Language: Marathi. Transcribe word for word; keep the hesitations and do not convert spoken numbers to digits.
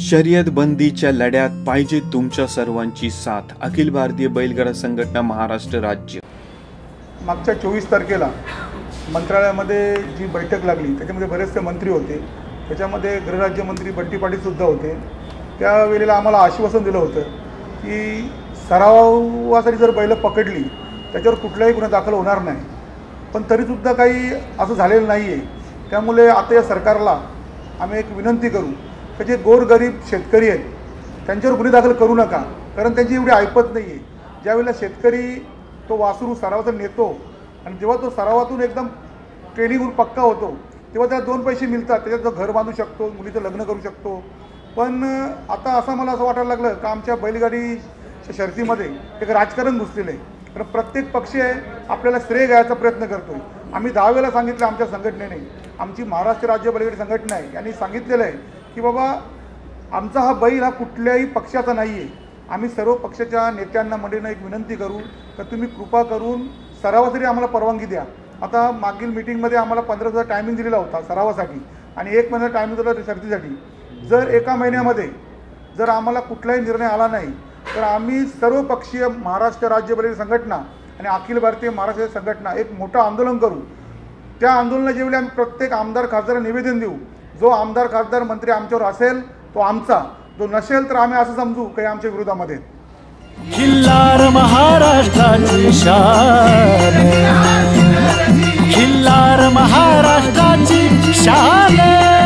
शर्यत बंदीच्या लढ्यात पाहिजे तुमच्या सर्वांची साथ. अखिल भारतीय बैलगाडा संघटना महाराष्ट्र राज्य. मागच्या चोवीस तारखेला मंत्रालयामध्ये जी बैठक लागली त्याच्यामध्ये बरेचसे मंत्री होते. त्याच्यामध्ये गृहराज्यमंत्री बंटी पाटील सुद्धा होते. त्यावेळेला आम्हाला आश्वासन दिलं होतं की सरावासाठी जर बैल पकडली त्याच्यावर कुठलाही गुन्हा दाखल होणार नाही. पण तरीसुद्धा काही असं झालेलं नाही आहे. त्यामुळे आता या सरकारला आम्ही एक विनंती करू की जे गोरगरीब शेतकरी आहेत त्यांच्यावर गुन्हे दाखल करू नका, कारण त्यांची एवढी ऐपत नाही आहे. ज्यावेळेला शेतकरी तो वासरू सरावात नेतो आणि जेव्हा तो सरावातून एकदम ट्रेनिंगवर पक्का होतो तेव्हा त्याला दोन पैसे मिळतात, त्याच्यात तो घर बांधू शकतो, मुलीचं लग्न करू शकतो. पण आता असं मला असं वाटायला लागलं का आमच्या बैलगाडी शर्यतीमध्ये एक राजकारण घुसलेलं आहे. कारण प्रत्येक पक्ष आपल्याला श्रेय घ्यायचा प्रयत्न करतो आहे. आम्ही दहा वेळेला सांगितलं आमच्या संघटनेने, आमची महाराष्ट्र राज्य बैलगाडी संघटना आहे, यांनी सांगितलेलं आहे की बाबा आमचा हा बैल हा कुठल्याही पक्षाचा नाही आहे. आम्ही सर्व पक्षाच्या नेत्यांना मंडळींना एक विनंती करू तर तुम्ही कृपा करून सरावासाठी आम्हाला परवानगी द्या. आता मागील मीटिंगमध्ये आम्हाला पंधरा दिवस टायमिंग दिलेला होता सरावासाठी आणि एक महिना टायमिंग दिला शर्यतीसाठी. जर एका महिन्यामध्ये जर आम्हाला कुठलाही निर्णय आला नाही तर आम्ही सर्व पक्षीय महाराष्ट्र राज्य बैलगाडी संघटना आणि अखिल भारतीय महाराष्ट्र संघटना एक मोठं आंदोलन करू. त्या आंदोलनाच्या वेळी आम्ही प्रत्येक आमदार खासदारांना निवेदन देऊ. जो आमदार खासदार मंत्री आमच्यावर असेल तो आमचा, जो नसेल तर आम्ही असं समजू काही आमच्या विरोधामध्ये. खिल्लार महाराष्ट्राची शान, खिल्लार महाराष्ट्राची शान.